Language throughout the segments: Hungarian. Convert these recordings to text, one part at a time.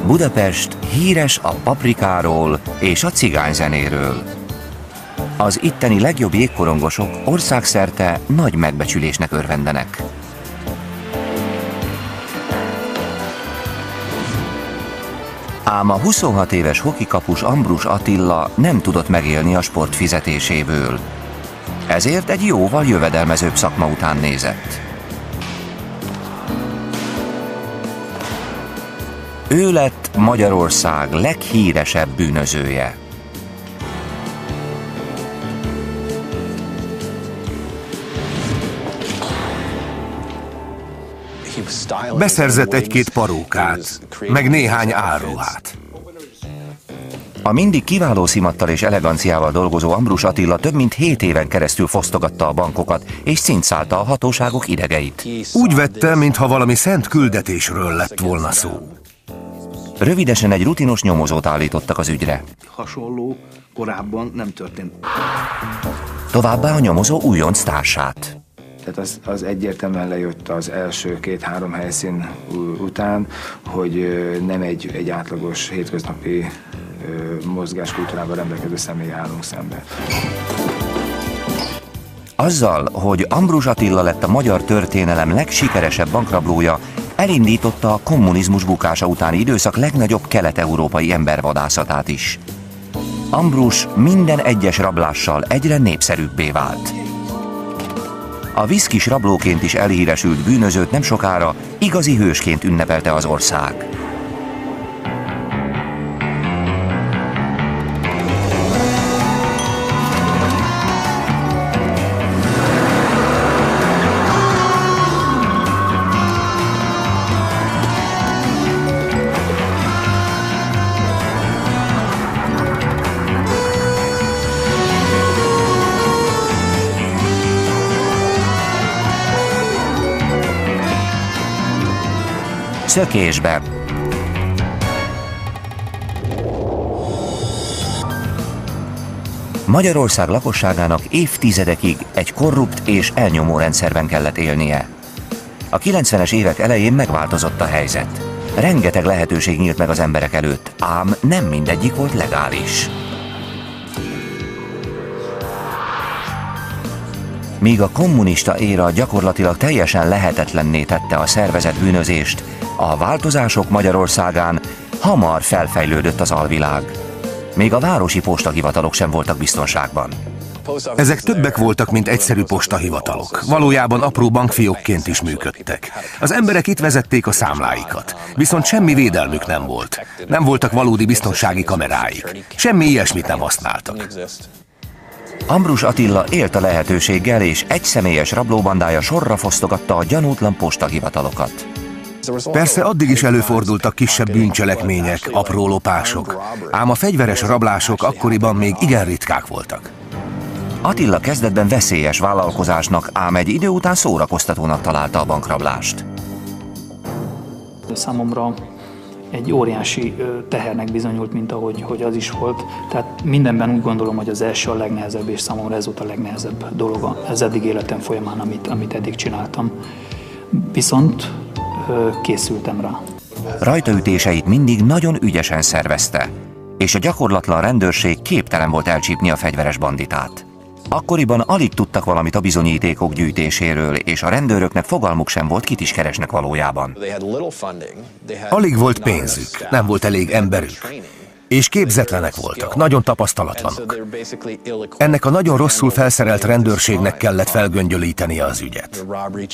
Budapest híres a paprikáról és a cigányzenéről. Az itteni legjobb jégkorongosok országszerte nagy megbecsülésnek örvendenek. Ám a 26 éves hokikapus Ambrus Attila nem tudott megélni a sport fizetéséből. Ezért egy jóval jövedelmezőbb szakma után nézett. Ő lett Magyarország leghíresebb bűnözője. Beszerzett egy-két parókát, meg néhány árruhát. A mindig kiváló szimattal és eleganciával dolgozó Ambrus Attila több mint 7 éven keresztül fosztogatta a bankokat, és cincálta a hatóságok idegeit. Úgy vette, mintha valami szent küldetésről lett volna szó. Rövidesen egy rutinos nyomozót állítottak az ügyre. Hasonló korábban nem történt. Továbbá a nyomozó újonc társát. Tehát az egyértelműen lejött az első 2-3 helyszín után, hogy nem egy átlagos hétköznapi mozgáskultúrával rendelkező személy állunk szembe. Azzal, hogy Ambrus Attila lett a magyar történelem legsikeresebb bankrablója, elindította a kommunizmus bukása utáni időszak legnagyobb kelet-európai embervadászatát is. Ambrus minden egyes rablással egyre népszerűbbé vált. A viszkis rablóként is elhíresült bűnözőt nem sokára igazi hősként ünnepelte az ország. Szökésbe. Magyarország lakosságának évtizedekig egy korrupt és elnyomó rendszerben kellett élnie. A 90-es évek elején megváltozott a helyzet. Rengeteg lehetőség nyílt meg az emberek előtt, ám nem mindegyik volt legális. Míg a kommunista éra gyakorlatilag teljesen lehetetlenné tette a szervezett bűnözést, a változások Magyarországán hamar felfejlődött az alvilág. Még a városi postahivatalok sem voltak biztonságban. Ezek többek voltak, mint egyszerű postahivatalok. Valójában apró bankfiókként is működtek. Az emberek itt vezették a számláikat, viszont semmi védelmük nem volt. Nem voltak valódi biztonsági kameráik. Semmi ilyesmit nem használtak. Ambrus Attila élt a lehetőséggel, és egyszemélyes rablóbandája sorra fosztogatta a gyanútlan postahivatalokat. Persze addig is előfordultak kisebb bűncselekmények, apró lopások, ám a fegyveres rablások akkoriban még igen ritkák voltak. Attila kezdetben veszélyes vállalkozásnak, ám egy idő után szórakoztatónak találta a bankrablást. Számomra egy óriási tehernek bizonyult, mint ahogy az is volt. Tehát mindenben úgy gondolom, hogy az első a legnehezebb, és számomra ez volt a legnehezebb dolog az eddig életem folyamán, amit eddig csináltam. Viszont készültem rá. Rajtaütéseit mindig nagyon ügyesen szervezte, és a gyakorlatlan rendőrség képtelen volt elcsípni a fegyveres banditát. Akkoriban alig tudtak valamit a bizonyítékok gyűjtéséről, és a rendőröknek fogalmuk sem volt, kit is keresnek valójában. Alig volt pénzük, nem volt elég emberük. És képzetlenek voltak, nagyon tapasztalatlanok. Ennek a nagyon rosszul felszerelt rendőrségnek kellett felgöngyölítenie az ügyet.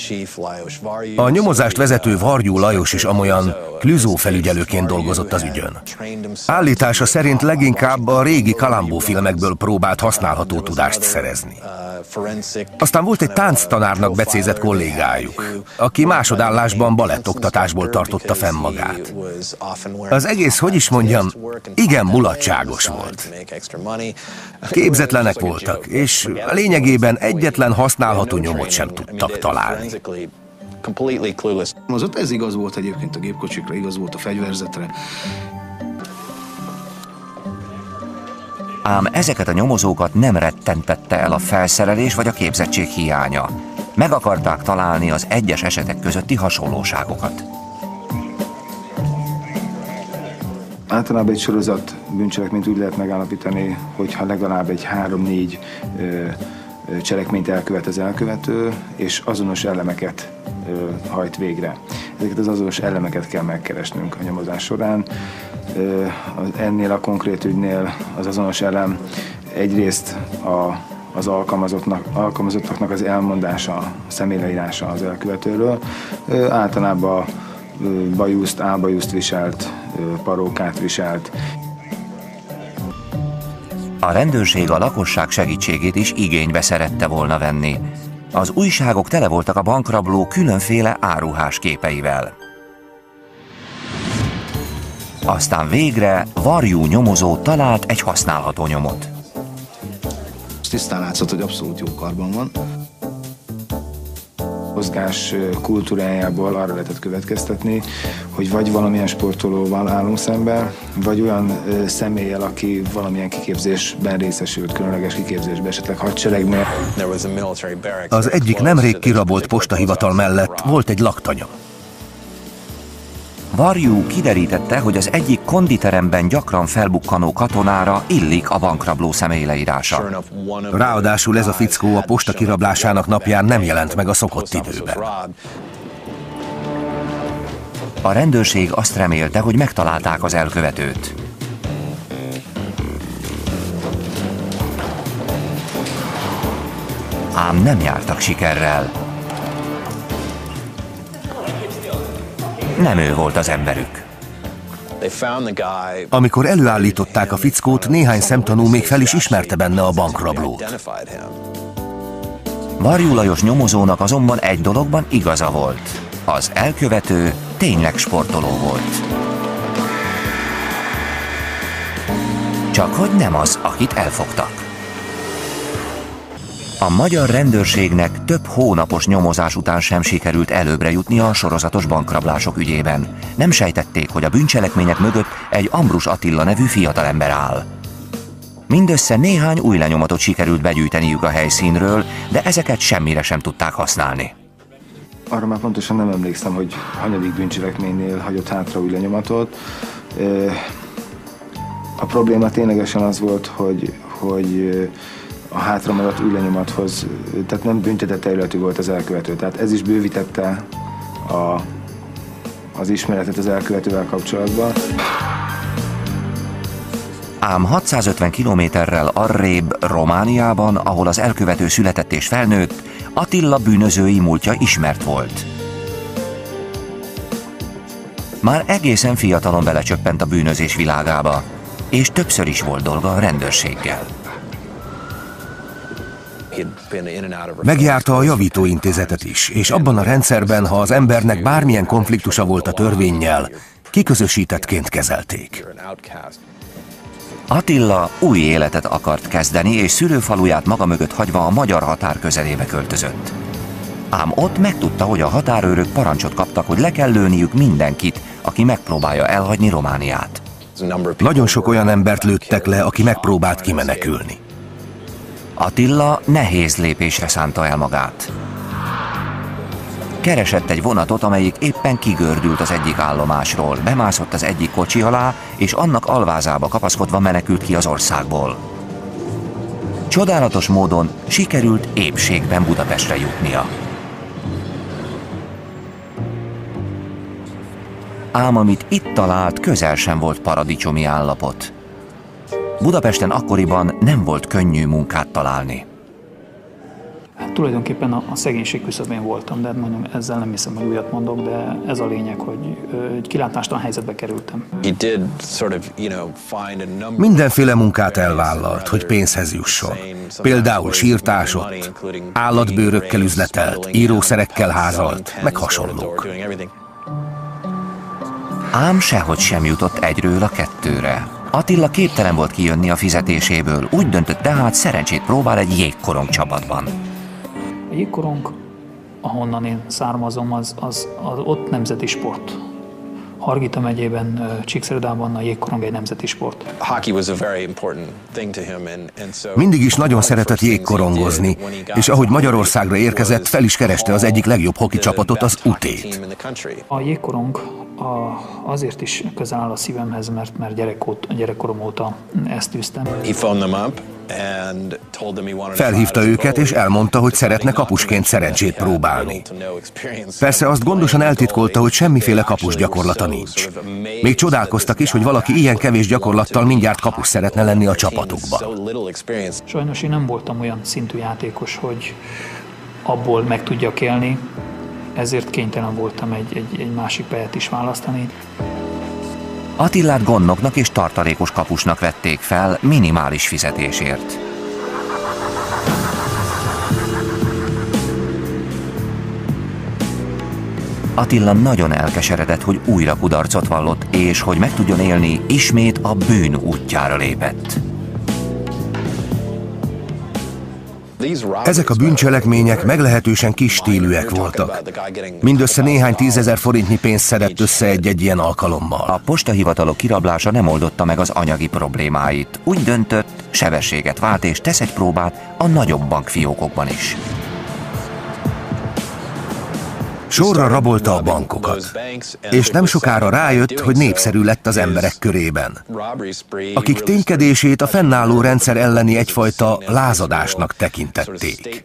A nyomozást vezető Varjú Lajos is amolyan Clouseau felügyelőként dolgozott az ügyön. Állítása szerint leginkább a régi Columbo filmekből próbált használható tudást szerezni. Aztán volt egy tánctanárnak becézett kollégájuk, aki másodállásban balettoktatásból tartotta fenn magát. Az egész, hogy is mondjam, igen mulatságos volt. Képzetlenek voltak, és lényegében egyetlen használható nyomot sem tudtak találni. Azért ez igaz volt egyébként a gépkocsikra, igaz volt a fegyverzetre. Ám ezeket a nyomozókat nem rettentette el a felszerelés vagy a képzettség hiánya. Meg akarták találni az egyes esetek közötti hasonlóságokat. Általában egy sorozat bűncselekményt úgy lehet megállapítani, hogyha legalább egy 3-4 cselekményt elkövet az elkövető, és azonos elemeket hajt végre. Ezeket az azonos elemeket kell megkeresnünk a nyomozás során. Ennél a konkrét ügynél az azonos elem egyrészt az alkalmazottaknak az elmondása, a személyleírása az elkövetőről. Általában álbajuszt viselt, parókát viselt. A rendőrség a lakosság segítségét is igénybe szerette volna venni. Az újságok tele voltak a bankrabló különféle áruhás képeivel. Aztán végre varjú nyomozó talált egy használható nyomot. Tisztán látszott, hogy abszolút jó karban van. Mozgás kultúrájából arra lehetett következtetni, hogy vagy valamilyen sportolóval állunk szemben, vagy olyan személlyel, aki valamilyen kiképzésben részesült, különleges kiképzésben, esetleg hadseregnél. Az egyik nemrég kirabolt postahivatal mellett volt egy laktanya. Varjú kiderítette, hogy az egyik konditeremben gyakran felbukkanó katonára illik a bankrabló személyleírása. Ráadásul ez a fickó a posta kirablásának napján nem jelent meg a szokott időben. A rendőrség azt remélte, hogy megtalálták az elkövetőt. Ám nem jártak sikerrel. Nem ő volt az emberük. Amikor előállították a fickót, néhány szemtanú még fel is ismerte benne a bankrablót. Varjú Lajos nyomozónak azonban egy dologban igaza volt. Az elkövető tényleg sportoló volt. Csak hogy nem az, akit elfogtak. A magyar rendőrségnek több hónapos nyomozás után sem sikerült előbbre jutni a sorozatos bankrablások ügyében. Nem sejtették, hogy a bűncselekmények mögött egy Ambrus Attila nevű fiatalember áll. Mindössze néhány új lenyomatot sikerült begyűjteniük a helyszínről, de ezeket semmire sem tudták használni. Arra már pontosan nem emlékszem, hogy hanyadik bűncselekménynél hagyott hátra új lenyomatot. A probléma ténylegesen az volt, hogy a hátramaradt új lenyomathoz, tehát nem büntetett területű volt az elkövető. Tehát ez is bővítette az ismeretet az elkövetővel kapcsolatban. Ám 650 kilométerrel arrébb Romániában, ahol az elkövető született és felnőtt, Attila bűnözői múltja ismert volt. Már egészen fiatalon belecsöppent a bűnözés világába, és többször is volt dolga a rendőrséggel. Megjárta a javítóintézetet is, és abban a rendszerben, ha az embernek bármilyen konfliktusa volt a törvénnyel, kiközösítettként kezelték. Attila új életet akart kezdeni, és szülőfaluját maga mögött hagyva a magyar határ közelébe költözött. Ám ott megtudta, hogy a határőrök parancsot kaptak, hogy le kell lőniük mindenkit, aki megpróbálja elhagyni Romániát. Nagyon sok olyan embert lőttek le, aki megpróbált kimenekülni. Attila nehéz lépésre szánta el magát. Keresett egy vonatot, amelyik éppen kigördült az egyik állomásról, bemászott az egyik kocsi alá, és annak alvázába kapaszkodva menekült ki az országból. Csodálatos módon sikerült épségben Budapestre jutnia. Ám amit itt talált, közel sem volt paradicsomi állapot. Budapesten akkoriban nem volt könnyű munkát találni. Hát tulajdonképpen a szegénység küszöbén voltam, de mondom, ezzel nem hiszem, hogy újat mondok, de ez a lényeg, hogy egy kilátástalan helyzetbe kerültem. Mindenféle munkát elvállalt, hogy pénzhez jusson. Például sírtásott, állatbőrökkel üzletelt, írószerekkel házalt, meg hasonlók. Ám sehogy sem jutott egyről a kettőre. Attila képtelen volt kijönni a fizetéséből, úgy döntött tehát, szerencsét próbál egy jégkorong csapatban. A jégkorong, ahonnan én származom, az ott nemzeti sport. Hargita megyében, Csíkszeredában a jégkorong egy nemzeti sport. Mindig is nagyon szeretett jégkorongozni, és ahogy Magyarországra érkezett, fel is kereste az egyik legjobb hoki csapatot, az UT-t. A jégkorong azért is közel áll a szívemhez, mert gyerekkorom óta ezt tűztem. Felhívta őket, és elmondta, hogy szeretne kapusként szerencsét próbálni. Persze azt gondosan eltitkolta, hogy semmiféle kapus gyakorlata nincs. Még csodálkoztak is, hogy valaki ilyen kevés gyakorlattal mindjárt kapus szeretne lenni a csapatukba. Sajnos én nem voltam olyan szintű játékos, hogy abból meg tudjak élni, ezért kénytelen voltam egy másik pályát is választani. Attilát gondnoknak és tartalékos kapusnak vették fel minimális fizetésért. Attila nagyon elkeseredett, hogy újra kudarcot vallott, és hogy meg tudjon élni, ismét a bűn útjára lépett. Ezek a bűncselekmények meglehetősen kis stílűek voltak. Mindössze néhány 10 000 forintnyi pénzt szedett össze egy-egy ilyen alkalommal. A postahivatalok kirablása nem oldotta meg az anyagi problémáit. Úgy döntött, sebességet vált és tesz egy próbát a nagyobb bankfiókokban is. Sorra rabolta a bankokat, és nem sokára rájött, hogy népszerű lett az emberek körében, akik ténykedését a fennálló rendszer elleni egyfajta lázadásnak tekintették.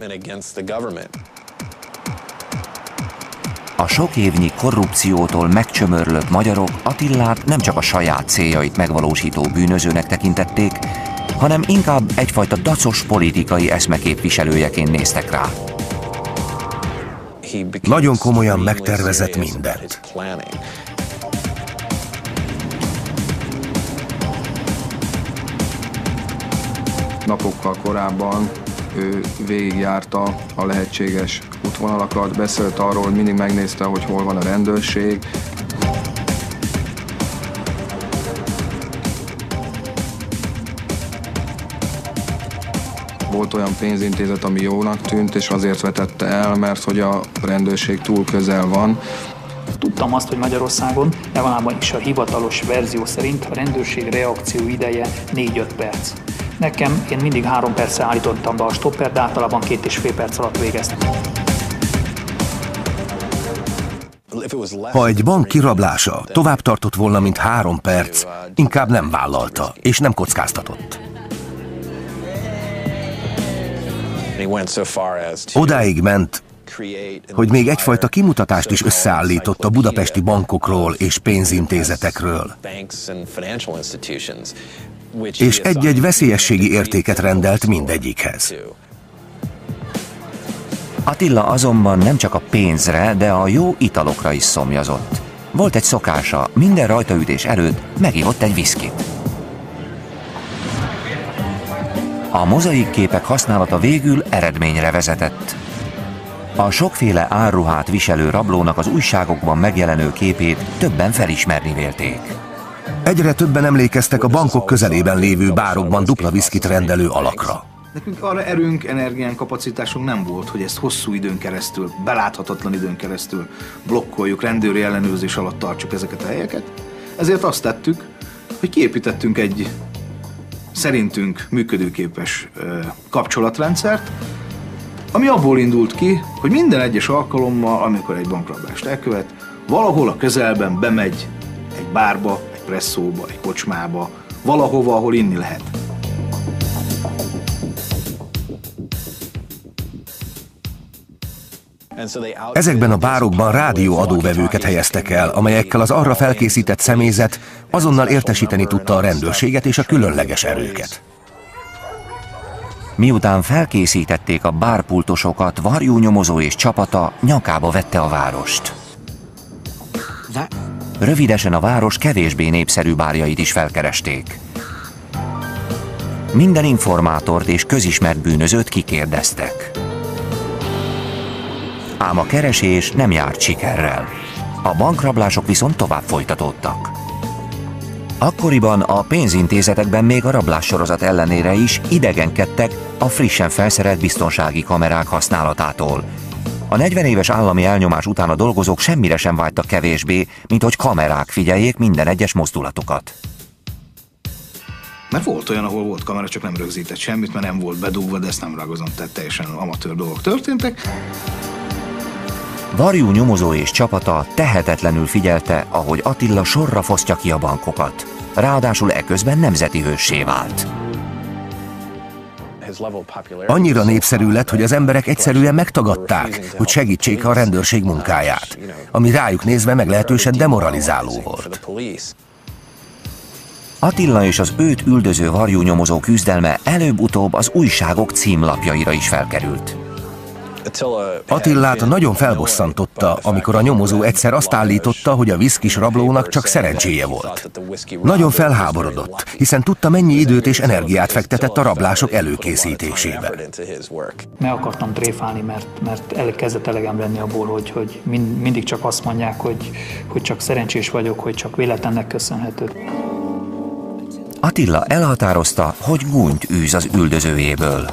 A sok évnyi korrupciótól megcsömörlött magyarok Attilát nem csak a saját céljait megvalósító bűnözőnek tekintették, hanem inkább egyfajta dacos politikai eszmeképviselőjeként néztek rá. Nagyon komolyan megtervezett mindent. Napokkal korábban ő végigjárta a lehetséges útvonalakat, beszélt arról, hogy mindig megnézte, hogy hol van a rendőrség. Volt olyan pénzintézet, ami jónak tűnt, és azért vetette el, mert hogy a rendőrség túl közel van. Tudtam azt, hogy Magyarországon, legalábbis a hivatalos verzió szerint a rendőrség reakció ideje 4-5 perc. Én mindig 3 percre állítottam be a stoppert, de általában 2,5 perc alatt végeztem. Ha egy bank kirablása tovább tartott volna, mint 3 perc, inkább nem vállalta, és nem kockáztatott. Odáig ment, hogy még egyfajta kimutatást is összeállított a budapesti bankokról és pénzintézetekről, és egy-egy veszélyességi értéket rendelt mindegyikhez. Attila azonban nem csak a pénzre, de a jó italokra is szomjazott. Volt egy szokása, minden rajtaütés előtt megivott egy viszkit. A mozaikképek használata végül eredményre vezetett. A sokféle árruhát viselő rablónak az újságokban megjelenő képét többen felismerni vélték. Egyre többen emlékeztek a bankok közelében lévő bárokban dupla viszkit rendelő alakra. Nekünk arra erőnk, energiánk, kapacitásunk nem volt, hogy ezt hosszú időn keresztül, beláthatatlan időn keresztül blokkoljuk, rendőri ellenőrzés alatt tartsuk ezeket a helyeket. Ezért azt tettük, hogy kiépítettünk egy szerintünk működőképes kapcsolatrendszert, ami abból indult ki, hogy minden egyes alkalommal, amikor egy bankrablást elkövet, valahol a közelben bemegy egy bárba, egy presszóba, egy kocsmába, valahova, ahol inni lehet. Ezekben a bárokban rádióadóvevőket helyeztek el, amelyekkel az arra felkészített személyzet azonnal értesíteni tudta a rendőrséget és a különleges erőket. Miután felkészítették a bárpultosokat, varjúnyomozó és csapata nyakába vette a várost. Rövidesen a város kevésbé népszerű bárjait is felkeresték. Minden informátort és közismert bűnözőt kikérdeztek. Ám a keresés nem járt sikerrel. A bankrablások viszont tovább folytatódtak. Akkoriban a pénzintézetekben még a rablássorozat ellenére is idegenkedtek a frissen felszerelt biztonsági kamerák használatától. A 40 éves állami elnyomás után a dolgozók semmire sem vágytak kevésbé, mint hogy kamerák figyeljék minden egyes mozdulatukat. Mert volt olyan, ahol volt kamera, csak nem rögzített semmit, mert nem volt bedugva, de ezt nem ragozom, tehát teljesen amatőr dolgok történtek. Varjú nyomozó és csapata tehetetlenül figyelte, ahogy Attila sorra fosztja ki a bankokat. Ráadásul eközben nemzeti hőssé vált. Annyira népszerű lett, hogy az emberek egyszerűen megtagadták, hogy segítsék a rendőrség munkáját, ami rájuk nézve meglehetősen demoralizáló volt. Attila és az őt üldöző varjú nyomozó küzdelme előbb-utóbb az újságok címlapjaira is felkerült. Attilát nagyon felbosszantotta, amikor a nyomozó egyszer azt állította, hogy a viszkis rablónak csak szerencséje volt. Nagyon felháborodott, hiszen tudta, mennyi időt és energiát fektetett a rablások előkészítésébe. Meg akartam tréfálni, mert elkezdett elegem lenni abból, hogy mindig csak azt mondják, hogy csak szerencsés vagyok, hogy csak véletlennek köszönhető. Attila elhatározta, hogy gúnyt űz az üldözőjéből.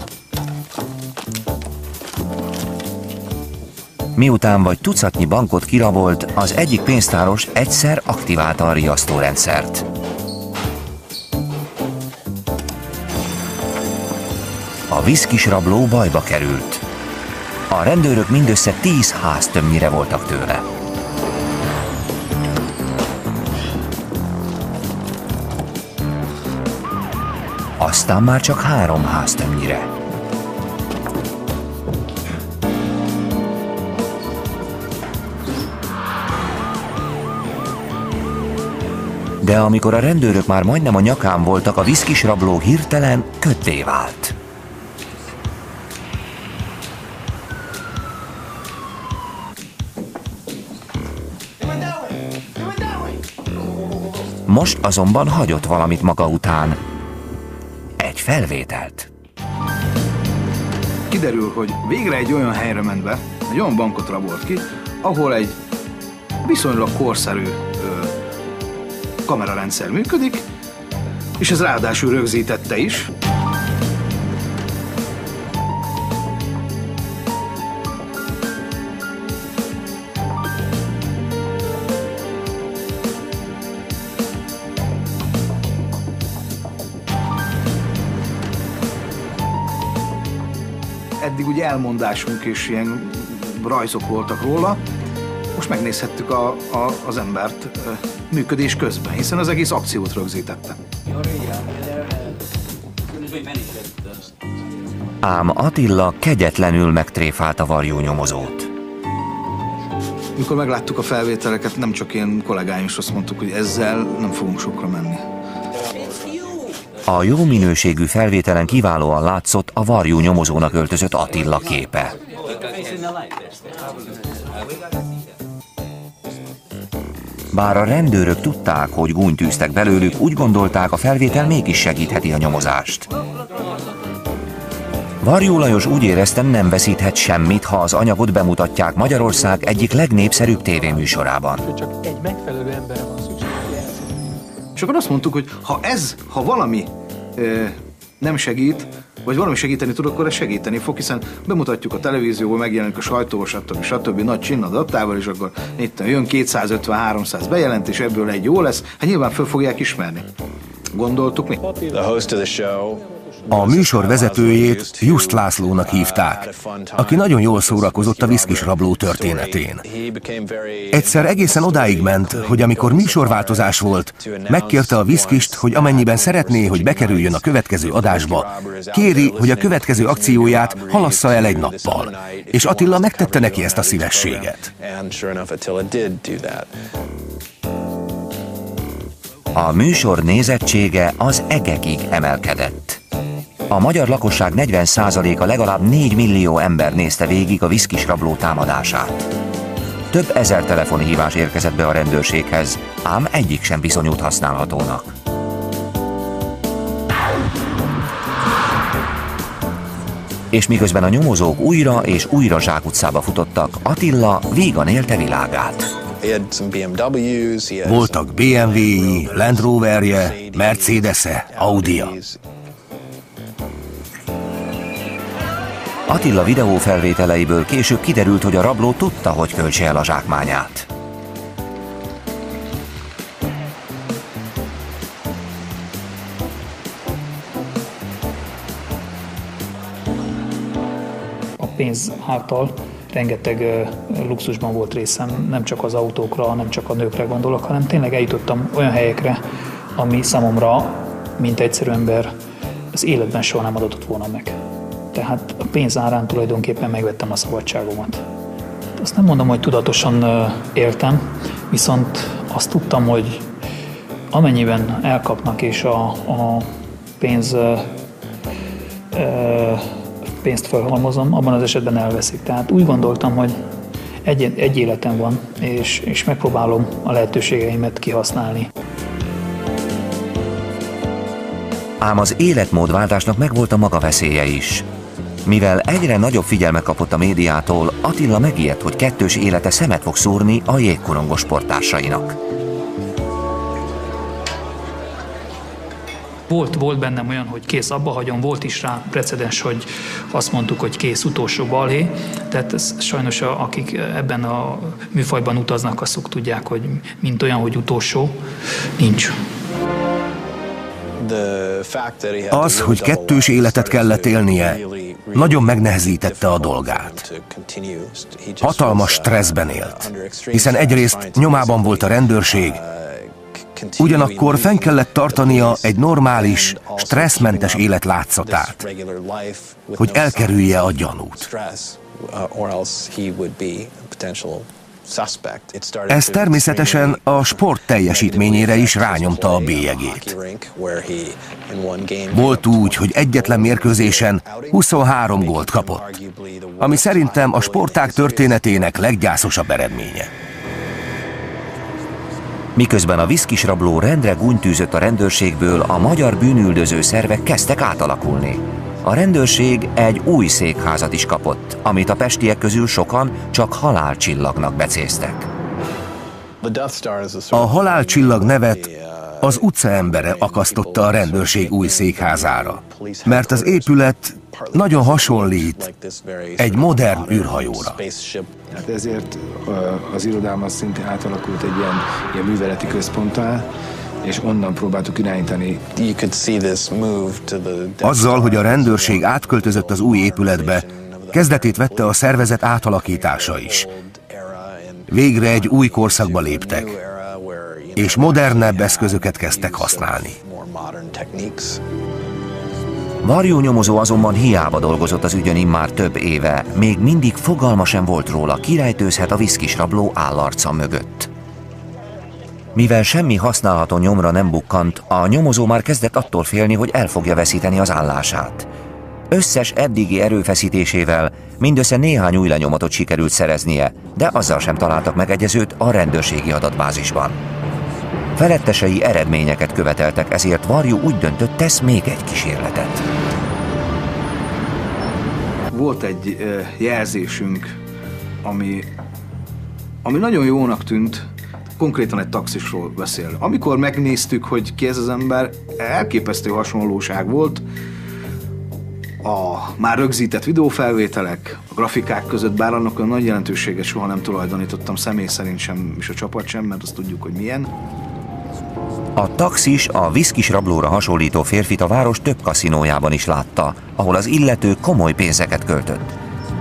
Miután vagy tucatnyi bankot kirabolt, az egyik pénztáros egyszer aktiválta a riasztórendszert. A viszkis rabló bajba került. A rendőrök mindössze 10 háztömnyire voltak tőle. Aztán már csak 3 háztömnyire. De amikor a rendőrök már majdnem a nyakán voltak, a viszkis rabló hirtelen köddé vált. Most azonban hagyott valamit maga után. Egy felvételt. Kiderül, hogy végre egy olyan helyre ment be, egy olyan bankot rabolt ki, ahol egy viszonylag korszerű kamerarendszer működik, és ez ráadásul rögzítette is. Eddig ugye elmondásunk és ilyen rajzok voltak róla, most megnézhettük az embert működés közben, hiszen az egész akciót rögzítette. Ám Attila kegyetlenül megtréfálta varjú nyomozót. Mikor megláttuk a felvételeket, nem csak én kollégáim is azt mondtuk, hogy ezzel nem fogunk sokra menni. A jó minőségű felvételen kiválóan látszott a varjú nyomozónak öltözött Attila képe. Bár a rendőrök tudták, hogy gúnyt űztek belőlük, úgy gondolták, a felvétel mégis segítheti a nyomozást. Varjú Lajos úgy érezte, nem veszíthet semmit, ha az anyagot bemutatják Magyarország egyik legnépszerűbb tévéműsorában. Csak egy megfelelő emberre van szükség. És akkor azt mondtuk, hogy ha valami nem segít, vagy valami segíteni tud, akkor ez segíteni fog, hiszen bemutatjuk a televízióból, megjelenik a sajtóból, stb. Nagy csinnadattával, és akkor itt jön 250-300 bejelentés, ebből egy jó lesz, hát nyilván föl fogják ismerni. Gondoltuk mi? A műsor vezetőjét Just Lászlónak hívták, aki nagyon jól szórakozott a viszkis rabló történetén. Egyszer egészen odáig ment, hogy amikor műsorváltozás volt, megkérte a viszkist, hogy amennyiben szeretné, hogy bekerüljön a következő adásba, kéri, hogy a következő akcióját halassza el egy nappal. És Attila megtette neki ezt a szívességet. A műsor nézettsége az egekig emelkedett. A magyar lakosság 40%-a legalább 4 millió ember nézte végig a viszkis rabló támadását. Több ezer telefonhívás érkezett be a rendőrséghez, ám egyik sem bizonyult használhatónak. És miközben a nyomozók újra és újra zsákutcába futottak, Attila vígan élte világát. Voltak BMW-i, Land Roverje, Mercedes-e, Audi-ja. Attila videófelvételeiből később kiderült, hogy a rabló tudta, hogy költse el a zsákmányát. A pénz által rengeteg luxusban volt részem, nem csak az autókra, nem csak a nőkre gondolok, hanem tényleg eljutottam olyan helyekre, ami számomra, mint egyszerű ember, az életben soha nem adatott volna meg. Tehát a pénz árán tulajdonképpen megvettem a szabadságomat. Azt nem mondom, hogy tudatosan éltem, viszont azt tudtam, hogy amennyiben elkapnak és a pénzt felhalmozom, abban az esetben elveszik. Tehát úgy gondoltam, hogy egy életem van, és megpróbálom a lehetőségeimet kihasználni. Ám az életmódváltásnak megvolt a maga veszélye is. Mivel egyre nagyobb figyelme kapott a médiától, Attila megijedt, hogy kettős élete szemet fog szúrni a jégkorongos sporttársainak. Volt bennem olyan, hogy kész, abba hagyom, volt is rá precedens, hogy azt mondtuk, hogy kész, utolsó balhé. Tehát ez sajnos akik ebben a műfajban utaznak, azok tudják, hogy mint olyan, hogy utolsó, nincs. Az, hogy kettős életet kellett élnie, nagyon megnehezítette a dolgát. Hatalmas stresszben élt, hiszen egyrészt nyomában volt a rendőrség, ugyanakkor fenn kellett tartania egy normális, stresszmentes élet látszatát, hogy elkerülje a gyanút. Ez természetesen a sport teljesítményére is rányomta a bélyegét. Volt úgy, hogy egyetlen mérkőzésen 23 gólt kapott, ami szerintem a sportág történetének leggyászosabb eredménye. Miközben a viszkis rabló rendre gúnytűzött a rendőrségből, a magyar bűnüldöző szervek kezdtek átalakulni. A rendőrség egy új székházat is kapott, amit a pestiek közül sokan csak halálcsillagnak becéztek. A halálcsillag nevet az utcaembere akasztotta a rendőrség új székházára, mert az épület nagyon hasonlít egy modern űrhajóra. Hát ezért az irodám az szintén átalakult egy ilyen műveleti központtá, és onnan próbáltuk irányítani. Azzal, hogy a rendőrség átköltözött az új épületbe, kezdetét vette a szervezet átalakítása is. Végre egy új korszakba léptek, és modernebb eszközöket kezdtek használni. Varjú nyomozó azonban hiába dolgozott az ügyön immár több éve, még mindig fogalma sem volt róla, kirejtőzhet a viszkis rabló állarca mögött. Mivel semmi használható nyomra nem bukkant, a nyomozó már kezdett attól félni, hogy el fogja veszíteni az állását. Összes eddigi erőfeszítésével mindössze néhány új lenyomatot sikerült szereznie, de azzal sem találtak megegyezőt a rendőrségi adatbázisban. Felettesei eredményeket követeltek, ezért Varjú úgy döntött, tesz még egy kísérletet. Volt egy jelzésünk, ami nagyon jónak tűnt, konkrétan egy taxisról beszél. Amikor megnéztük, hogy ki ez az ember, elképesztő hasonlóság volt a már rögzített videófelvételek, a grafikák között, bár annak a nagy jelentőséget soha nem tulajdonítottam személy szerint sem, és a csapat sem, mert azt tudjuk, hogy milyen. A taxis a viszkis rablóra hasonlító férfit a város több kaszinójában is látta, ahol az illető komoly pénzeket költött.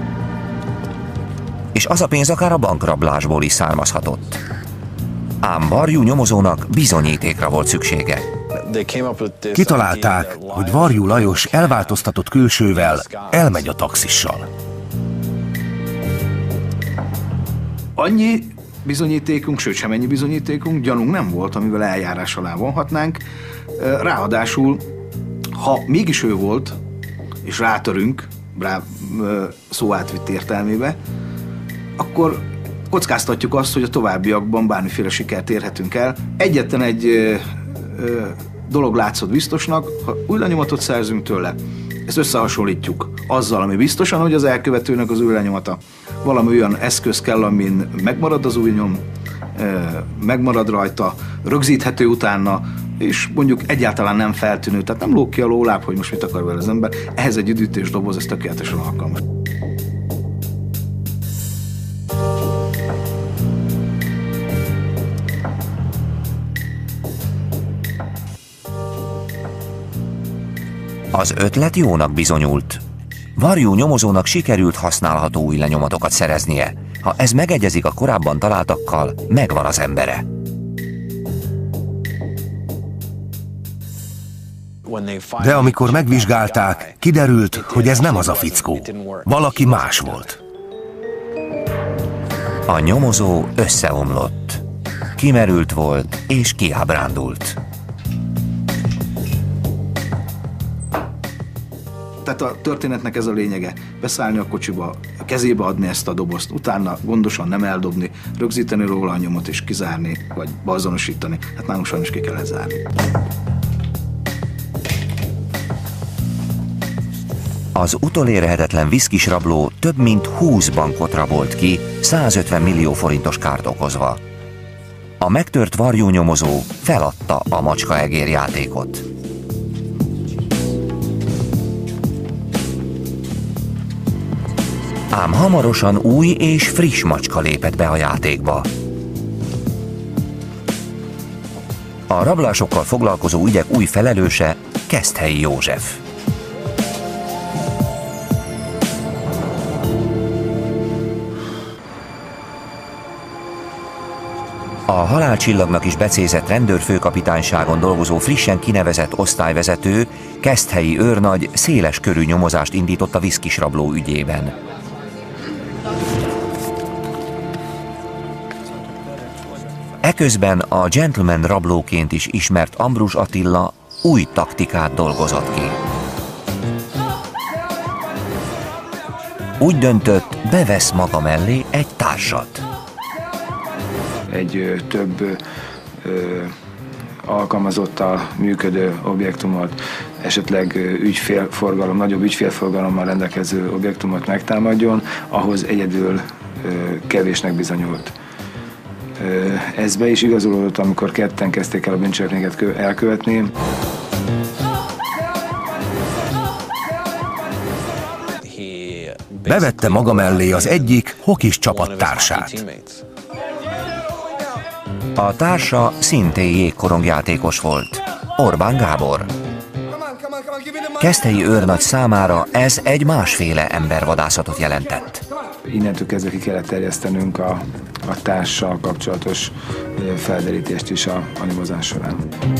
És az a pénz akár a bankrablásból is származhatott. Ám Varjú nyomozónak bizonyítékra volt szüksége. Kitalálták, hogy Varjú Lajos elváltoztatott külsővel elmegy a taxissal. Annyi bizonyítékunk, sőt sem ennyi bizonyítékunk, gyanunk nem volt, amivel eljárás alá vonhatnánk. Ráadásul, ha mégis ő volt, és rátörünk, szó átvitt értelmébe, akkor kockáztatjuk azt, hogy a továbbiakban bármiféle sikert érhetünk el. Egyetlen egy dolog látszott biztosnak, ha új lenyomatot szerzünk tőle, ezt összehasonlítjuk azzal, ami biztosan, hogy az elkövetőnek az új lenyomata. Valami olyan eszköz kell, amin megmarad az új nyom, megmarad rajta, rögzíthető utána és mondjuk egyáltalán nem feltűnő, tehát nem lóg ki a lóláb, hogy most mit akar vele az ember, ehhez egy üdítős doboz, ez tökéletesen alkalmas. Az ötlet jónak bizonyult. Varjú nyomozónak sikerült használható új lenyomatokat szereznie. Ha ez megegyezik a korábban találtakkal, megvan az embere. De amikor megvizsgálták, kiderült, hogy ez nem az a fickó. Valaki más volt. A nyomozó összeomlott. Kimerült volt és kiábrándult. Tehát a történetnek ez a lényege. Beszállni a kocsiba, a kezébe adni ezt a dobozt, utána gondosan nem eldobni, rögzíteni róla a nyomot és kizárni, vagy beazonosítani. Hát nálunk sajnos ki kellett zárni. Az utolérhetetlen viszkis rabló több mint 20 bankot rabolt ki, 150 millió forintos kárt okozva. A megtört varjú nyomozó feladta a macskaegér játékot. Ám hamarosan új és friss macska lépett be a játékba. A rablásokkal foglalkozó ügyek új felelőse Keszthelyi József. A halálcsillagnak is becézett rendőrfőkapitányságon dolgozó frissen kinevezett osztályvezető, Keszthelyi őrnagy széles körű nyomozást indított a viszkisrabló ügyében. Eközben a gentleman rablóként is ismert Ambrus Attila új taktikát dolgozott ki. Úgy döntött, bevesz maga mellé egy társat. Egy több alkalmazottal működő objektumot, esetleg nagyobb ügyfélforgalommal rendelkező objektumot megtámadjon, ahhoz egyedül kevésnek bizonyult. Ez be is igazolódott, amikor ketten kezdték el a bűncselekményeket elkövetni. Bevette maga mellé az egyik hokis csapattársát. A társa szintén jégkorongjátékos volt, Orbán Gábor. Keszthelyi őrnagy számára ez egy másféle embervadászatot jelentett. Innentől kezdve ki kellett terjesztenünk a társsal kapcsolatos felderítést is a nyomozás során.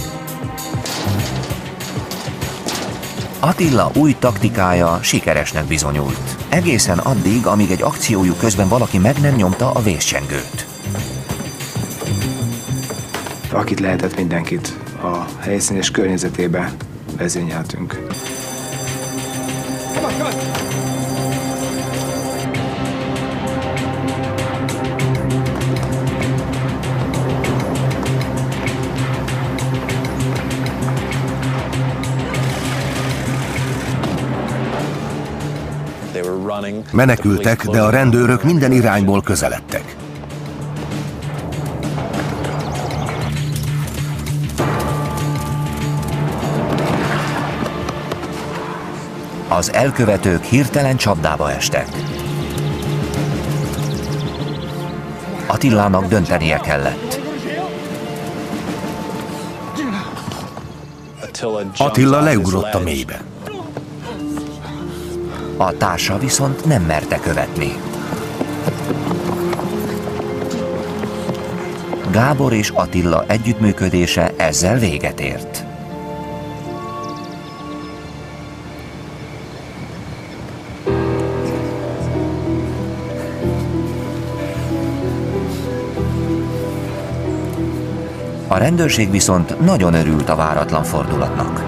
Attila új taktikája sikeresnek bizonyult. Egészen addig, amíg egy akciójuk közben valaki meg nem nyomta a vészcsengőt. Akit lehetett, mindenkit a helyszín és környezetébe vezényeltünk. Menekültek, de a rendőrök minden irányból közeledtek. Az elkövetők hirtelen csapdába estek. Attilának döntenie kellett. Attila leugrott a mélybe. A társa viszont nem merte követni. Gábor és Attila együttműködése ezzel véget ért. A rendőrség viszont nagyon örült a váratlan fordulatnak.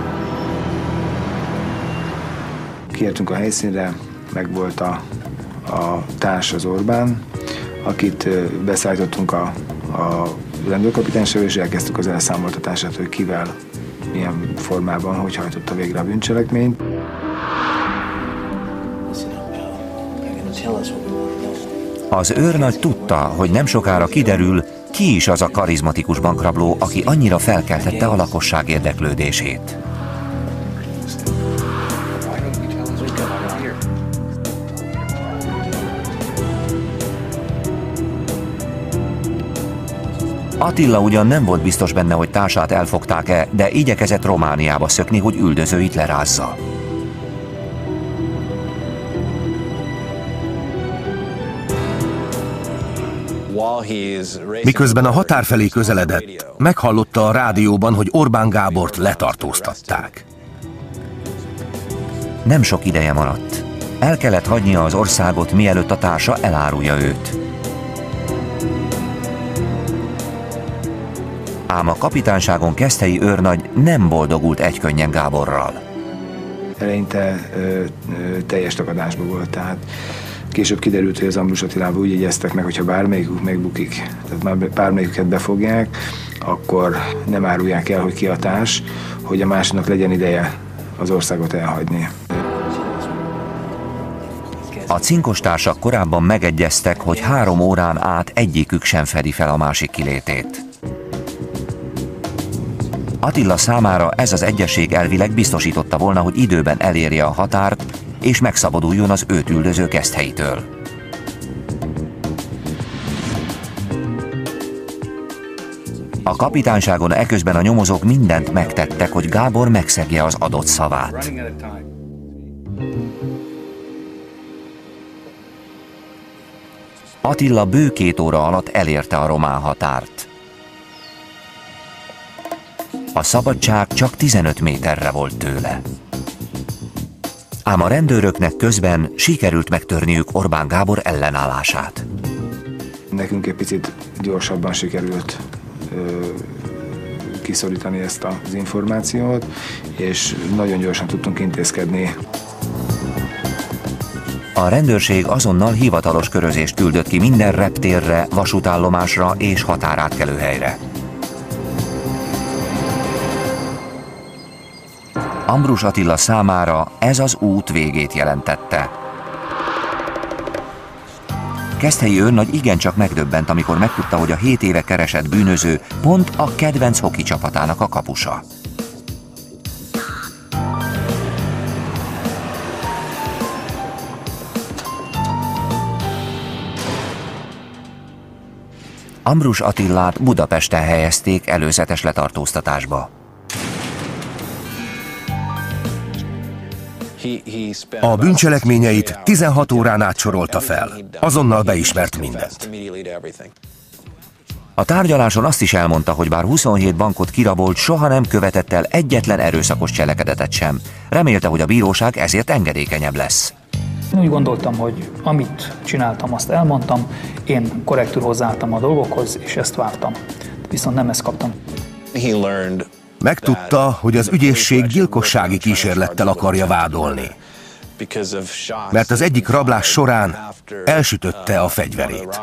Kiértünk a helyszínre, megvolt a társ, az Orbán, akit beszállítottunk a rendőrkapitányságra, és elkezdtük az elszámoltatását, hogy kivel, milyen formában, hogy hajtotta végre a bűncselekményt. Az őrnagy tudta, hogy nem sokára kiderül, Ki is az a karizmatikus bankrabló, aki annyira felkeltette a lakosság érdeklődését? Attila ugyan nem volt biztos benne, hogy társát elfogták-e, de igyekezett Romániába szökni, hogy üldözőit lerázza. Miközben a határ felé közeledett, meghallotta a rádióban, hogy Orbán Gábort letartóztatták. Nem sok ideje maradt. El kellett hagynia az országot, mielőtt a társa elárulja őt. Ám a kapitánságon Keszthelyi őrnagy nem boldogult egykönnyen Gáborral. Eleinte teljes takadásban volt, tehát később kiderült, hogy az Ambrus Attilával úgy jegyeztek meg, hogyha bármelyikük megbukik, tehát már bármelyiküket befogják, akkor nem árulják el, hogy ki a társ, hogy a másnak legyen ideje az országot elhagyni. A cinkostársak korábban megegyeztek, hogy 3 órán át egyikük sem fedi fel a másik kilétét. Attila számára ez az egyesség elvileg biztosította volna, hogy időben elérje a határt, és megszabaduljon az őt üldöző Keszthelyitől. A kapitányságon eközben a nyomozók mindent megtettek, hogy Gábor megszegje az adott szavát. Attila bő 2 óra alatt elérte a román határt. A szabadság csak 15 méterre volt tőle. Ám a rendőröknek közben sikerült megtörniük Orbán Gábor ellenállását. Nekünk egy picit gyorsabban sikerült kiszorítani ezt az információt, és nagyon gyorsan tudtunk intézkedni. A rendőrség azonnal hivatalos körözést küldött ki minden reptérre, vasútállomásra és határátkelőhelyre. Ambrus Attila számára ez az út végét jelentette. Keszthelyi őrnagy igencsak megdöbbent, amikor megtudta, hogy a 7 éve keresett bűnöző pont a kedvenc hoki csapatának a kapusa. Ambrus Attilát Budapesten helyezték előzetes letartóztatásba. A bűncselekményeit 16 órán át sorolta fel. Azonnal beismert mindent. A tárgyaláson azt is elmondta, hogy bár 27 bankot kirabolt, soha nem követett el egyetlen erőszakos cselekedetet sem. Remélte, hogy a bíróság ezért engedékenyebb lesz. Én úgy gondoltam, hogy amit csináltam, azt elmondtam, én korrektül hozzáálltam a dolgokhoz, és ezt vártam. Viszont nem ezt kaptam. Megtudta, hogy az ügyészség gyilkossági kísérlettel akarja vádolni, mert az egyik rablás során elsütötte a fegyverét.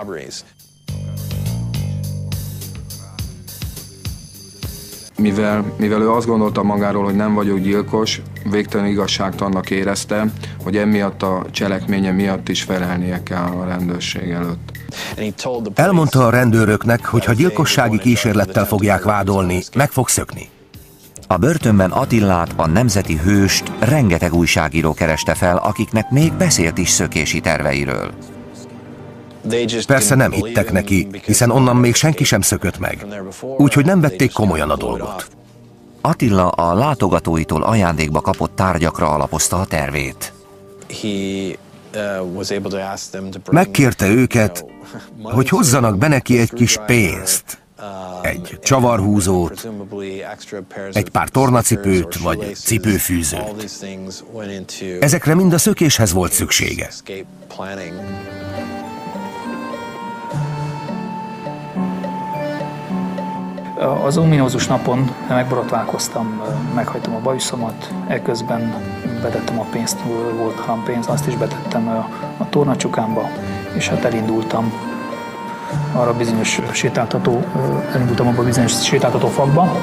Mivel ő azt gondolta magáról, hogy nem vagyok gyilkos, végtelen igazságtalannak érezte, hogy emiatt a cselekménye miatt is felelnie kell a rendőrség előtt. Elmondta a rendőröknek, hogy ha gyilkossági kísérlettel fogják vádolni, meg fog szökni. A börtönben Attilát, a nemzeti hőst rengeteg újságíró kereste fel, akiknek még beszélt is szökési terveiről. Persze nem hittek neki, hiszen onnan még senki sem szökött meg, úgyhogy nem vették komolyan a dolgot. Attila a látogatóitól ajándékba kapott tárgyakra alapozta a tervét. Megkérte őket, hogy hozzanak be neki egy kis pénzt, egy csavarhúzót, egy pár tornacipőt vagy cipőfűzőt. Ezekre mind a szökéshez volt szüksége. Az ominózus napon megborotválkoztam, meghagytam a bajuszomat, eközben betettem a pénzt, volt 3 pénz, azt is betettem a tornacsukámba, és hát elindultam arra bizonyos sétáltató fakba.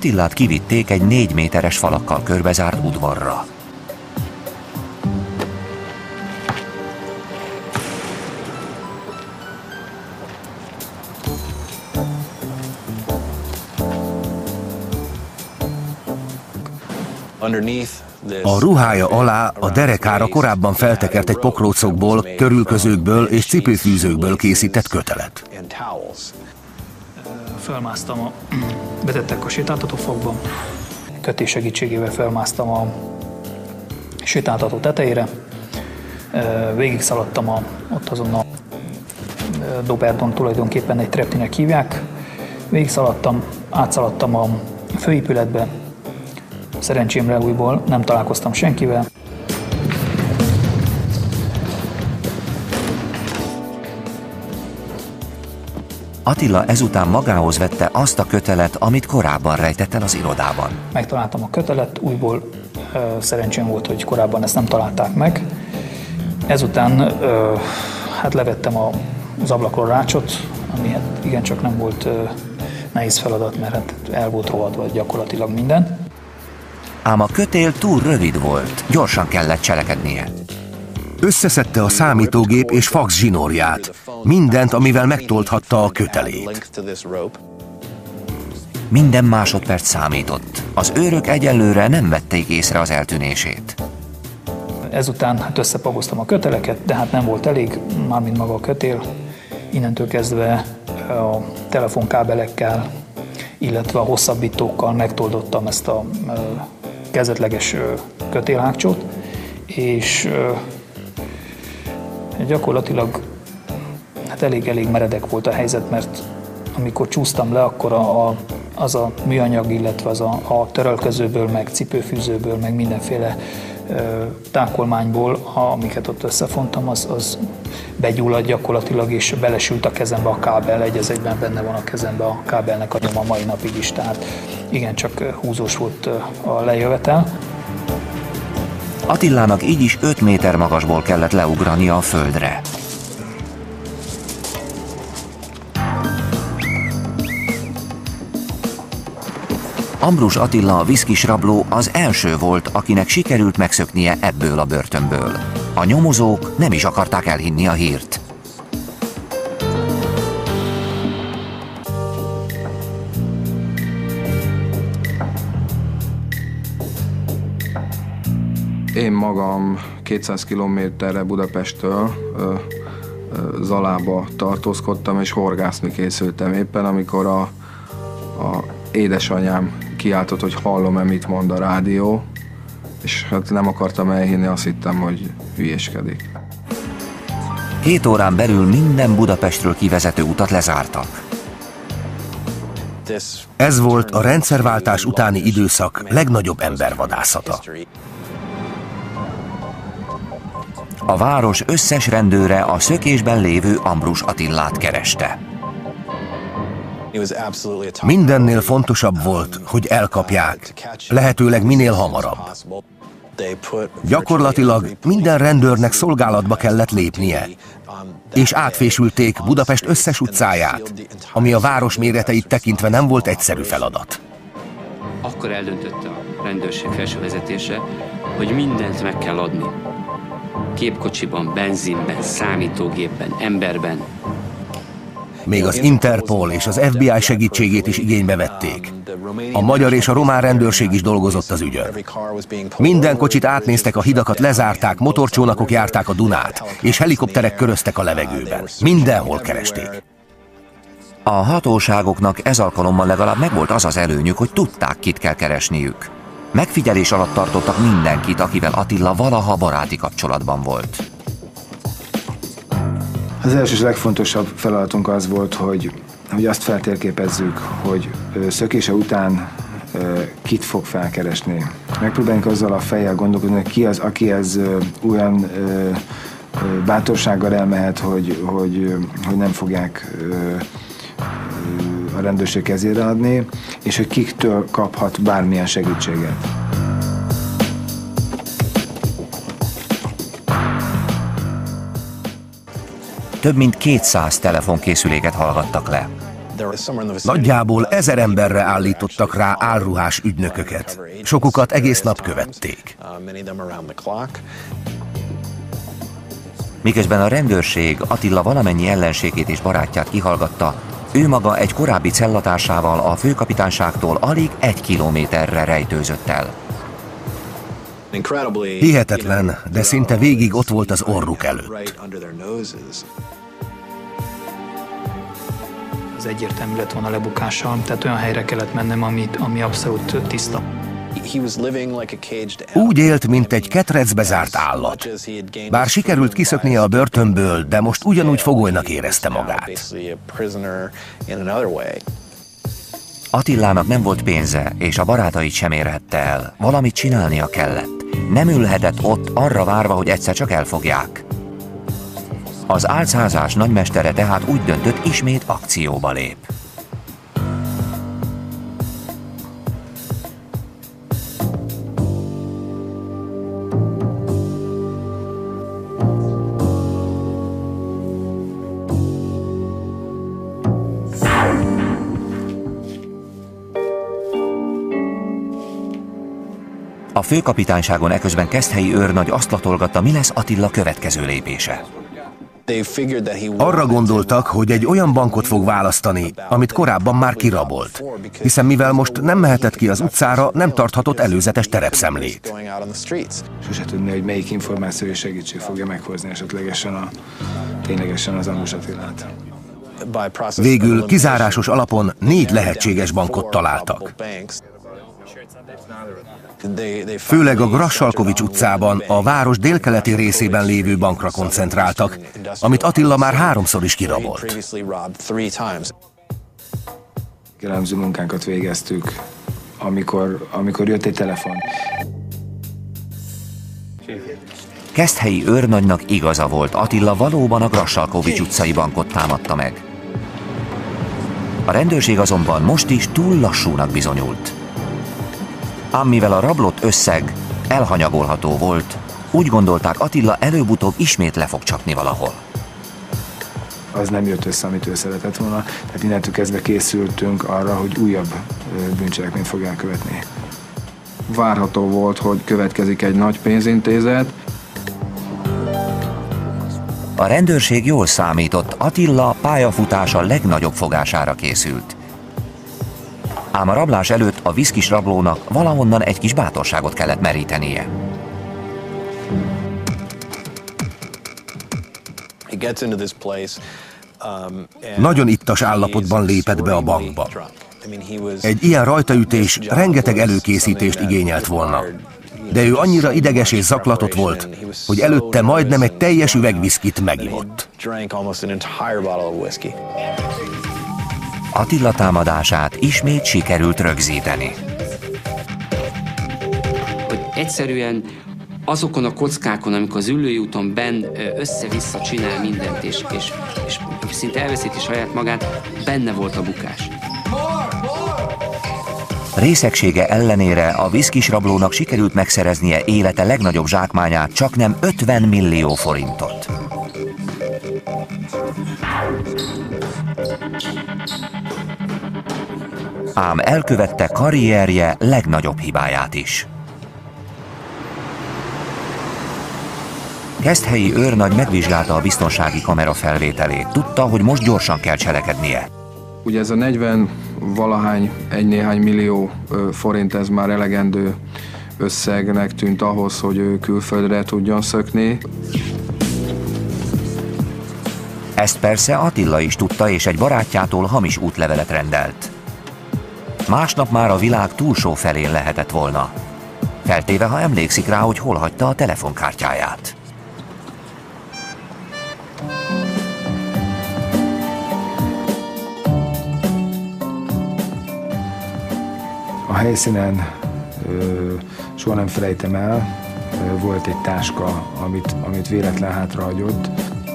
Attilát kivitték egy 4 méteres falakkal körbezárt udvarra. A ruhája alá, a derekára korábban feltekert egy pokrócokból, törülközőkből és cipőfűzőkből készített kötelet. Felmásztam, betettek a sétáltatófokba, kötés segítségével felmásztam a sétáltató tetejére, végig szaladtam ott azon a Doberdon, tulajdonképpen egy treptinek hívják, végig szaladtam, átszaladtam a főépületbe, szerencsémre újból nem találkoztam senkivel. Attila ezután magához vette azt a kötelet, amit korábban rejtett el az irodában. Megtaláltam a kötelet, újból szerencsém volt, hogy korábban ezt nem találták meg. Ezután hát levettem az ablakról rácsot, ami hát igencsak nem volt nehéz feladat, mert hát el volt rohadva gyakorlatilag minden. Ám a kötél túl rövid volt, gyorsan kellett cselekednie. Összeszedte a számítógép és fax zsinórját, mindent, amivel megtolthatta a kötelét. Minden másodperc számított. Az őrök egyelőre nem vették észre az eltűnését. Ezután hát összepagoztam a köteleket, de hát nem volt elég, mármint maga a kötél. Innentől kezdve a telefonkábelekkel, illetve a hosszabbítókkal megtoldottam ezt a kezdetleges kötélhágcsót, és gyakorlatilag hát elég meredek volt a helyzet, mert amikor csúsztam le, akkor az a műanyag, illetve az a törölközőből, meg cipőfűzőből, meg mindenféle tákolmányból, amiket ott összefontam, az begyulladt gyakorlatilag, és belesült a kezembe a kábel, egy az egyben benne van a kezembe a kábelnek a nyoma mai napig is, tehát igencsak húzós volt a lejövetel. Attilának így is 5 méter magasból kellett leugrania a földre. Ambrus Attila, a viszkis rabló az első volt, akinek sikerült megszöknie ebből a börtönből. A nyomozók nem is akarták elhinni a hírt. Én magam 200 kilométerre Budapesttől Zalába tartózkodtam, és horgászni készültem éppen, amikor a édesanyám kiáltott, hogy hallom-e, mit mond a rádió, és hát nem akartam elhinni, azt hittem, hogy hülyéskedik. 7 órán belül minden Budapestről kivezető utat lezártak. Ez volt a rendszerváltás utáni időszak legnagyobb embervadászata. A város összes rendőre a szökésben lévő Ambrus Attilát kereste. Mindennél fontosabb volt, hogy elkapják, lehetőleg minél hamarabb. Gyakorlatilag minden rendőrnek szolgálatba kellett lépnie, és átfésülték Budapest összes utcáját, ami a város méreteit tekintve nem volt egyszerű feladat. Akkor eldöntötte a rendőrség felső vezetése, hogy mindent meg kell adni. Képkocsiban, benzinben, számítógépben, emberben. Még az Interpol és az FBI segítségét is igénybe vették. A magyar és a román rendőrség is dolgozott az ügyön. Minden kocsit átnéztek, a hidakat lezárták, motorcsónakok járták a Dunát, és helikopterek köröztek a levegőben. Mindenhol keresték. A hatóságoknak ez alkalommal legalább megvolt az az előnyük, hogy tudták, kit kell keresniük. Megfigyelés alatt tartottak mindenkit, akivel Attila valaha baráti kapcsolatban volt. Az első és legfontosabb feladatunk az volt, hogy azt feltérképezzük, hogy szökése után kit fog felkeresni. Megpróbáljunk azzal a fejjel gondolkodni, hogy ki az, aki ez olyan bátorsággal elmehet, hogy nem fogják a rendőrség kezére adni, és hogy kiktől kaphat bármilyen segítséget. Több mint 200 telefonkészüléket hallgattak le. Nagyjából 1000 emberre állítottak rá álruhás ügynököket. Sokukat egész nap követték. Miközben a rendőrség Attila valamennyi ellenségét és barátját kihallgatta, ő maga egy korábbi cellatársával a főkapitányságtól alig 1 kilométerre rejtőzött el. Hihetetlen, de szinte végig ott volt az orruk előtt. Az egyértelmű lett volna lebukása, tehát olyan helyre kellett mennem, ami abszolút tiszta. Úgy élt, mint egy ketrecbe zárt állat. Bár sikerült kiszöknie a börtönből, de most ugyanúgy fogolynak érezte magát. Attilának nem volt pénze, és a barátait sem érhette el. Valamit csinálnia kellett. Nem ülhetett ott arra várva, hogy egyszer csak elfogják. Az álcázás nagymestere tehát úgy döntött, ismét akcióba lép. A főkapitányságon eközben Keszthelyi őrnagy azt latolgatta, mi lesz Attila következő lépése. Arra gondoltak, hogy egy olyan bankot fog választani, amit korábban már kirabolt, hiszen mivel most nem mehetett ki az utcára, nem tarthatott előzetes terepszemlét. Sose tudni, hogy melyik információ és segítség fogja meghozni esetlegesen ténylegesen az Ambrus Attilát. Végül kizárásos alapon 4 lehetséges bankot találtak. Főleg a Grassalkovich utcában, a város délkeleti részében lévő bankra koncentráltak, amit Attila már 3-szor is kirabolt. Elemző munkánkat végeztük, amikor jött egy telefon. Keszthelyi őrnagynak igaza volt, Attila valóban a Grassalkovich utcai bankot támadta meg. A rendőrség azonban most is túl lassúnak bizonyult. Ám mivel a rablott összeg elhanyagolható volt, úgy gondolták, Attila előbb-utóbb ismét le fog csapni valahol. Az nem jött össze, amit ő szeretett volna, tehát innentől kezdve készültünk arra, hogy újabb bűncselekményt fog elkövetni. Várható volt, hogy következik egy nagy pénzintézet. A rendőrség jól számított, Attila pályafutása legnagyobb fogására készült. Ám a rablás előtt a viszkis rablónak valahonnan egy kis bátorságot kellett merítenie. Nagyon ittas állapotban lépett be a bankba. Egy ilyen rajtaütés rengeteg előkészítést igényelt volna. De ő annyira ideges és zaklatott volt, hogy előtte majdnem egy teljes üveg viszkit megivott. Attila támadását ismét sikerült rögzíteni. Hogy egyszerűen azokon a kockákon, amikor az Üllői úton benn össze-vissza csinál mindent, és szinte elveszíti saját magát, benne volt a bukás. Részegsége ellenére a viszkis rablónak sikerült megszereznie élete legnagyobb zsákmányát, csaknem 50 millió forintot. Ám elkövette karrierje legnagyobb hibáját is. Keszthelyi őrnagy megvizsgálta a biztonsági kamera felvételét. Tudta, hogy most gyorsan kell cselekednie. Ugye ez a 40-valahány, egy-néhány millió forint, ez már elegendő összegnek tűnt ahhoz, hogy ő külföldre tudjon szökni. Ezt persze Attila is tudta, és egy barátjától hamis útlevelet rendelt. Másnap már a világ túlsó felén lehetett volna. Feltéve, ha emlékszik rá, hogy hol hagyta a telefonkártyáját. A helyszínen soha nem felejtem el, volt egy táska, amit véletlen hátrahagyott.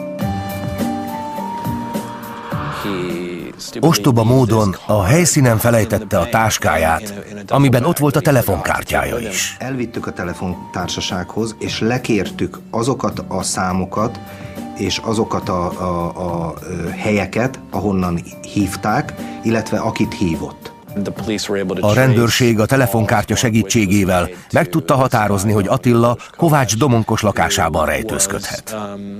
Ostoba módon a helyszínen felejtette a táskáját, amiben ott volt a telefonkártyája is. Elvittük a telefontársasághoz, és lekértük azokat a számokat és azokat a helyeket, ahonnan hívták, illetve akit hívott. A rendőrség a telefonkártya segítségével meg tudta határozni, hogy Attila Kovács Domonkos lakásában rejtőzködhet.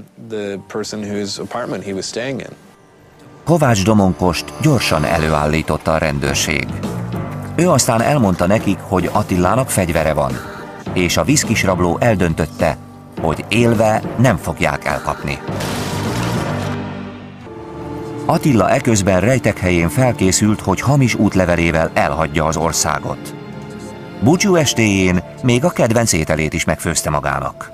Kovács Domonkost gyorsan előállította a rendőrség. Ő aztán elmondta nekik, hogy Attilának fegyvere van, és a viszkis rabló eldöntötte, hogy élve nem fogják elkapni. Attila eközben rejtekhelyén felkészült, hogy hamis útlevelével elhagyja az országot. Búcsú estéjén még a kedvenc ételét is megfőzte magának.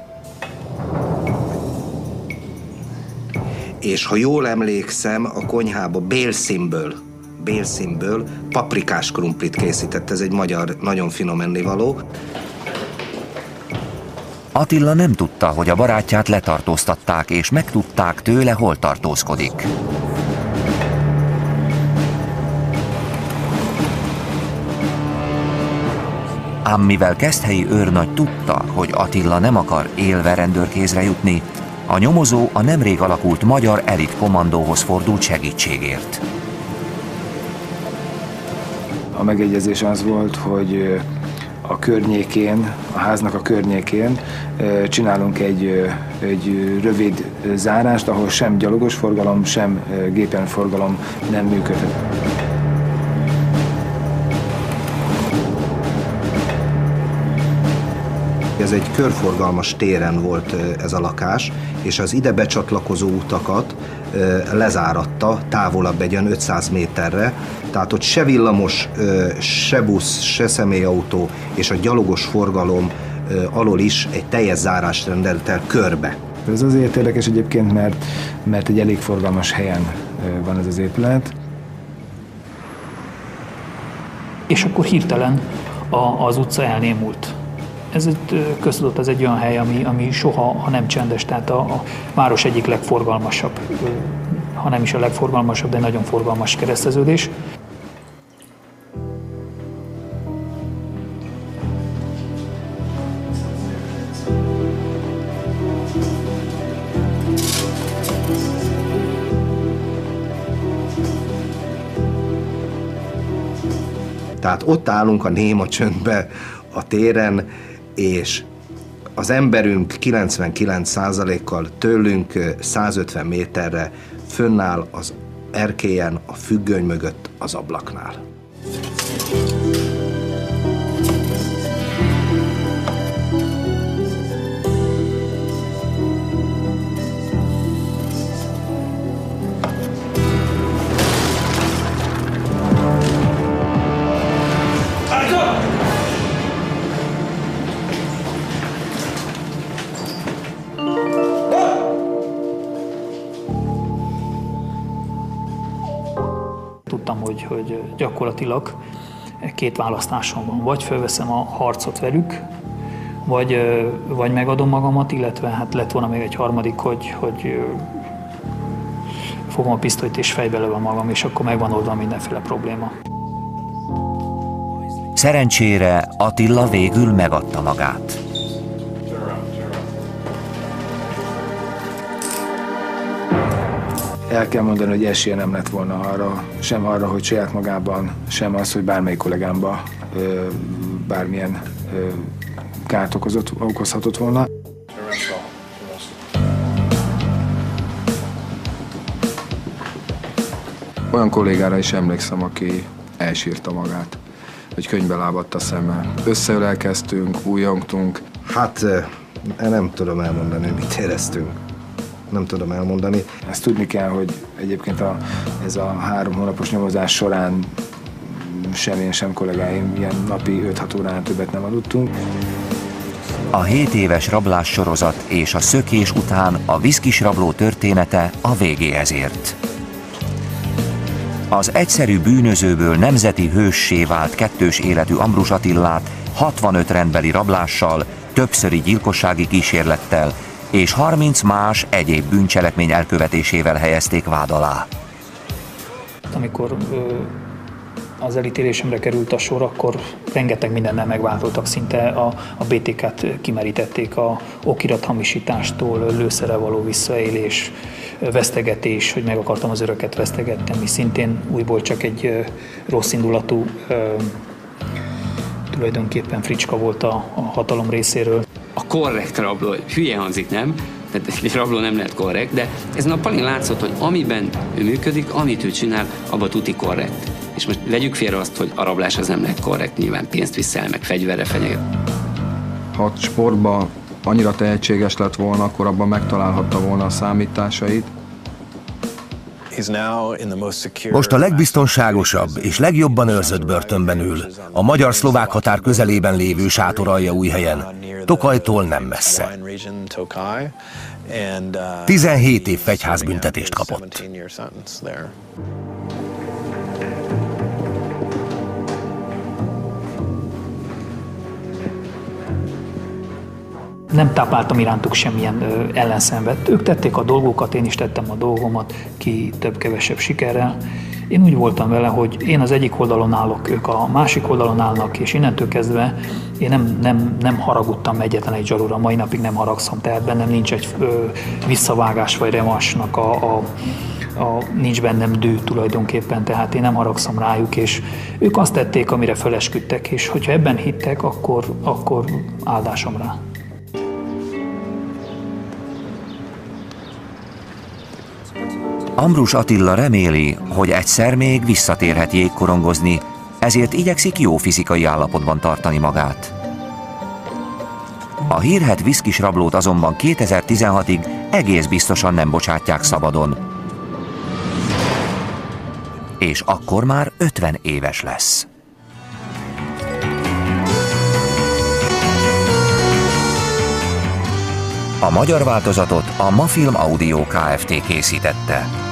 És ha jól emlékszem, a konyhába bélszínből paprikás krumplit készített. Ez egy magyar, nagyon finom ennivaló. Attila nem tudta, hogy a barátját letartóztatták, és megtudták tőle, hol tartózkodik. Ám mivel Keszthelyi őrnagy tudta, hogy Attila nem akar élve rendőrkézre jutni, a nyomozó a nemrég alakult magyar elit kommandóhoz fordult segítségért. A megegyezés az volt, hogy a környékén, a háznak a környékén csinálunk egy rövid zárást, ahol sem gyalogos forgalom, sem gépenforgalom nem működhet. Ez egy körforgalmas téren volt ez a lakás, és az ide becsatlakozó utakat lezáratta távolabb egy olyan 500 méterre, tehát ott se villamos, se busz, se személyautó, és a gyalogos forgalom alól is egy teljes zárást rendelt el körbe. Ez azért érdekes egyébként, mert egy elég forgalmas helyen van ez az épület. És akkor hirtelen az utca elnémult. Ez egy köztudott, ez egy olyan hely, ami soha, ha nem csendes, tehát a város egyik legforgalmasabb, ha nem is a legforgalmasabb, de nagyon forgalmas kereszteződés. Tehát ott állunk a néma csöndbe a téren, és az emberünk 99%-kal tőlünk 150 méterre fönnáll az erkélyen, a függöny mögött az ablaknál. Tudtam, hogy gyakorlatilag két választásom van. Vagy felveszem a harcot velük, vagy megadom magamat, illetve hát lett volna még egy harmadik, hogy fogom a pisztolyt és fejbe lövöm magam, és akkor megvan oldva mindenféle probléma. Szerencsére Attila végül megadta magát. El kell mondani, hogy esélye nem lett volna arra, hogy saját magában, sem az, hogy bármelyik kollégámba bármilyen kárt okozhatott volna. Olyan kollégára is emlékszem, aki elsírta magát, hogy könyvbe lábadt a szeme. Összeölelkeztünk, újjongtunk. Hát nem tudom elmondani, hogy mit éreztünk. Nem tudom elmondani. Ezt tudni kell, hogy egyébként ez a 3 hónapos nyomozás során sem én, sem kollégáim ilyen napi 5-6 órán többet nem aludtunk. A 7 éves rablás sorozat és a szökés után a viszkis rabló története a végéhez ért. Az egyszerű bűnözőből nemzeti hőssé vált kettős életű Ambrus Attilát 65 rendbeli rablással, többszöri gyilkossági kísérlettel és 30 más egyéb bűncselekmény elkövetésével helyezték vád alá. Amikor az elítélésemre került a sor, akkor rengeteg mindennel megváltoztak, szinte a BTK-t kimerítették a okirathamisítástól, lőszerre való visszaélés, vesztegetés, hogy meg akartam az öröket vesztegetni, ami szintén újból csak egy rosszindulatú tulajdonképpen fricska volt a hatalom részéről. A korrekt rabló, hülye hangzik, nem? Tehát egy rabló nem lehet korrekt, de ezen a palin látszott, hogy amiben ő működik, amit ő csinál, abba tuti korrekt. És most vegyük félre azt, hogy a rablás az nem lehet korrekt, nyilván pénzt viszel, meg fegyverre fenyeget. Ha sportban annyira tehetséges lett volna, akkor abban megtalálhatta volna a számításait. Most a legbiztonságosabb és legjobban őrzött börtönben ül, a magyar-szlovák határ közelében lévő Sátoraljaújhelyen, Tokajtól nem messze. 17 év fegyházbüntetést kapott. Nem tápláltam irántuk semmilyen ellenszenvet. Ők tették a dolgokat, én is tettem a dolgomat, ki több-kevesebb sikerrel. Én úgy voltam vele, hogy én az egyik oldalon állok, ők a másik oldalon állnak, és innentől kezdve én nem haragudtam egyetlen egy zsarúra, mai napig nem haragszom, tehát bennem nincs egy visszavágás vagy revansnak nincs bennem dű tulajdonképpen, tehát én nem haragszom rájuk, és ők azt tették, amire felesküdtek, és hogyha ebben hittek, akkor áldásom rá. Ambrus Attila reméli, hogy egyszer még visszatérhet jégkorongozni, ezért igyekszik jó fizikai állapotban tartani magát. A hírhedt viszkis rablót azonban 2016-ig egész biztosan nem bocsátják szabadon. És akkor már 50 éves lesz. A magyar változatot a Mafilm Audio Kft. Készítette.